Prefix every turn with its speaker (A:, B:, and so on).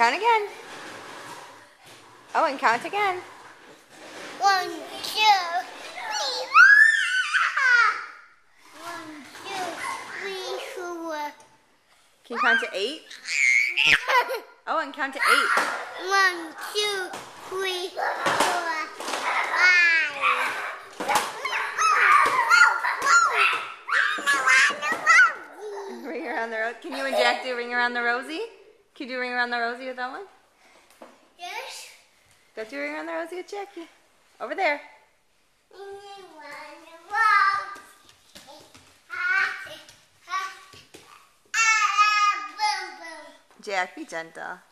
A: Count again. Oh, and count again.
B: 1, 2, 3. 1, 2, 3, 4.
A: Can you count to 8? Oh, and count to 8.
B: 1, 2, 3, 4, 5.
A: Ring around the rosy. Can you and Jack do ring around the rosy? Can you do ring around the rosy with that one?
B: Yes.
A: Go do ring around the rosy with Jackie. Over there. Jack, be gentle.